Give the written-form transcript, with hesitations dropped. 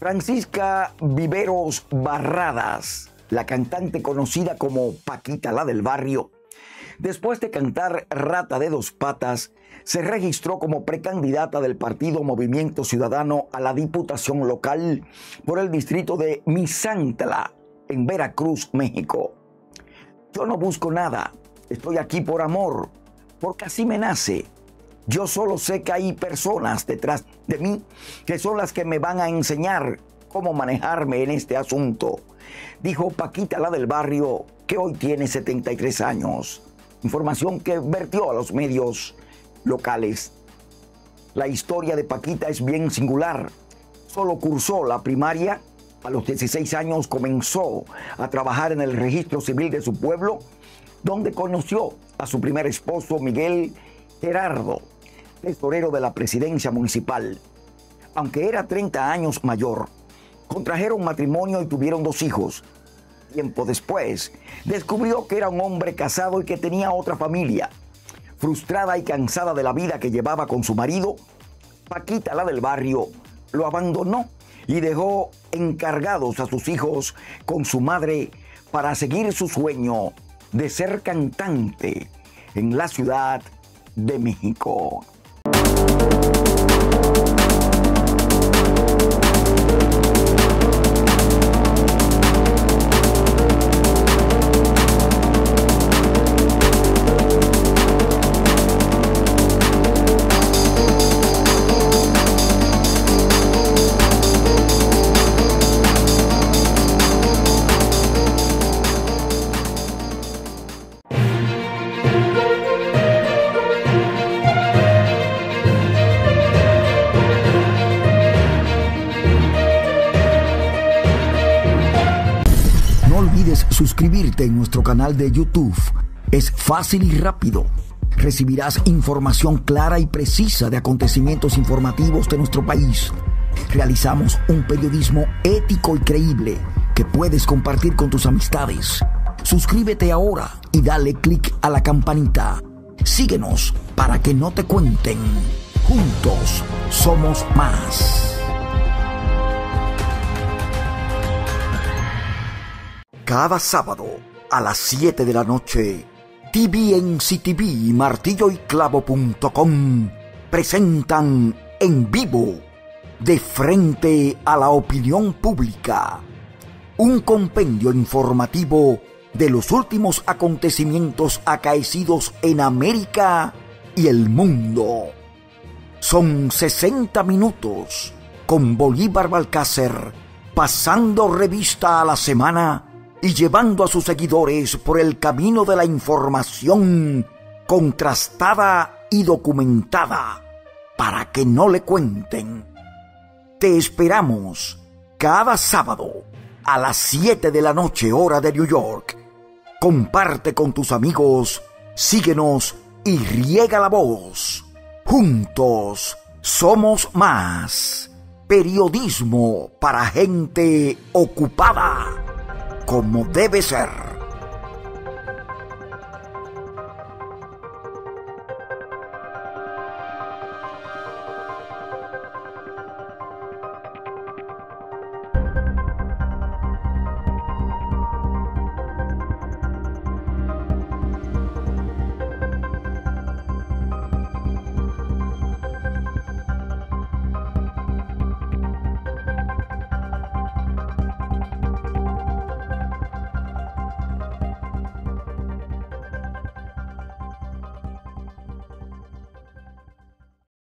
Francisca Viveros Barradas, la cantante conocida como Paquita la del barrio, después de cantar Rata de dos patas, se registró como precandidata del partido Movimiento Ciudadano a la Diputación Local por el distrito de Misantla, en Veracruz, México. Yo no busco nada, estoy aquí por amor, porque así me nace. Yo solo sé que hay personas detrás de mí que son las que me van a enseñar cómo manejarme en este asunto, dijo Paquita la del barrio, que hoy tiene 73 años. Información que vertió a los medios locales. La historia de Paquita es bien singular. Solo cursó la primaria. A los 16 años comenzó a trabajar en el registro civil de su pueblo, donde conoció a su primer esposo, Miguel Gerardo, tesorero de la presidencia municipal. Aunque era 30 años mayor, contrajeron matrimonio y tuvieron 2 hijos. Tiempo después, descubrió que era un hombre casado y que tenía otra familia. Frustrada y cansada de la vida que llevaba con su marido, Paquita la del barrio lo abandonó y dejó encargados a sus hijos con su madre para seguir su sueño de ser cantante en la Ciudad de México. Suscribirte en nuestro canal de YouTube. Es fácil y rápido. Recibirás información clara y precisa de acontecimientos informativos de nuestro país. Realizamos un periodismo ético y creíble que puedes compartir con tus amistades. Suscríbete ahora y dale clic a la campanita. Síguenos para que no te cuenten. Juntos somos más. Cada sábado a las 7 de la noche, TVNC TV y martilloyclavo.com presentan en vivo, de frente a la opinión pública, un compendio informativo de los últimos acontecimientos acaecidos en América y el mundo. Son 60 minutos con Bolívar Balcácer, pasando revista a la semana y llevando a sus seguidores por el camino de la información contrastada y documentada para que no le cuenten. Te esperamos cada sábado a las 7 de la noche, hora de New York. Comparte con tus amigos, síguenos y riega la voz. Juntos somos más. Periodismo para gente ocupada, como debe ser.